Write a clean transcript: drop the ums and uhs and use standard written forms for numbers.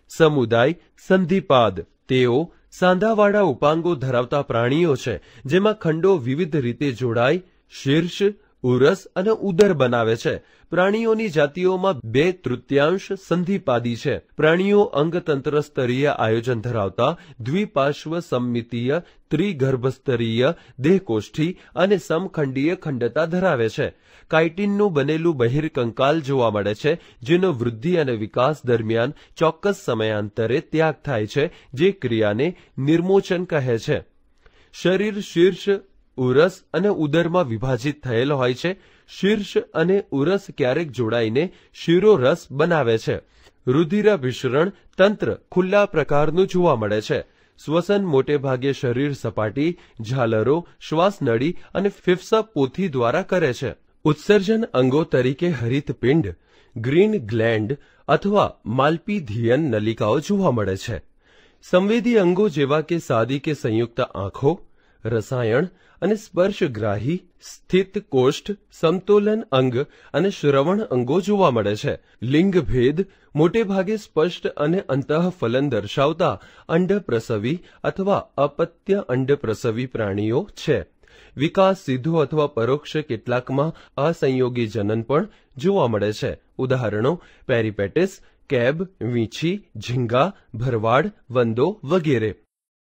સમુદાય સંધિપાદ તેઓ સાંધાવાળા ઉપાંગો ધરાવતા પ્રાણીઓ છે, જેમાં ખંડો વિવિધ રીતે જોડાઈ શીર્ષ, ઉરસ અને ઉદર બનાવે છે. પ્રાણીઓની જાતિઓમાં 2/3 સંધિપાદી છે. પ્રાણીઓ અંગતંત્ર સ્તરીય આયોજન ધરાવતા દ્વિપાર્શ્વ સમમિતીય ત્રિગર્ભસ્તરીય દેહકોષ્ઠી અને સમખંડીય ખંડતા ધરાવે છે. કાઇટિનનું બનેલું બહિર્કંકાલ જોવા મળે છે, જેનો વૃદ્ધિ અને વિકાસ દરમિયાન ચોક્કસ સમયાંતરે ત્યાગ થાય છે, જે ક્રિયાને નિર્મોચન કહે છે. શરીર શીર્ષ, ઉરસ અને ઉદરમાં વિભાજિત થયેલ હોય છે. શીર્ષ અને ઉરસ ક્યારેક જોડાઈને શિરોરસ બનાવે છે. રુધિરાભિસરણ તંત્ર ખુલ્લા પ્રકારનું જોવા મળે છે. શ્વસન મોટે ભાગે શરીર સપાટી, ઝાલરો, શ્વાસનળી અને ફેફસા પોથી દ્વારા કરે છે. ઉત્સર્જન અંગો તરીકે હરિતપિંડ, ગ્રીન ગ્લેન્ડ અથવા માલ્પીધિયન નલિકાઓ જોવા મળે છે. સંવેદી અંગો જેવા કે સાદી કે સંયુક્ત આંખો, રસાયણ અને સ્પર્શગ્રાહી, સ્થિત કોષ્ઠ, સમતોલન અંગ અને શ્રવણ અંગો જોવા મળે છે. લિંગભેદ મોટે ભાગે સ્પષ્ટ અને અંતઃફલન દર્શાવતા અંડપ્રસવી અથવા અપત્ય અંડપ્રસવી પ્રાણીઓ છે. વિકાસ સીધો અથવા પરોક્ષ કેટલાકમાં અસંયોગી જનન પણ જોવા મળે છે. ઉદાહરણો પેરીપેટિસ, કેબ, વીંછી, ઝીંગા, ભરવાડ, વંદો વગેરે.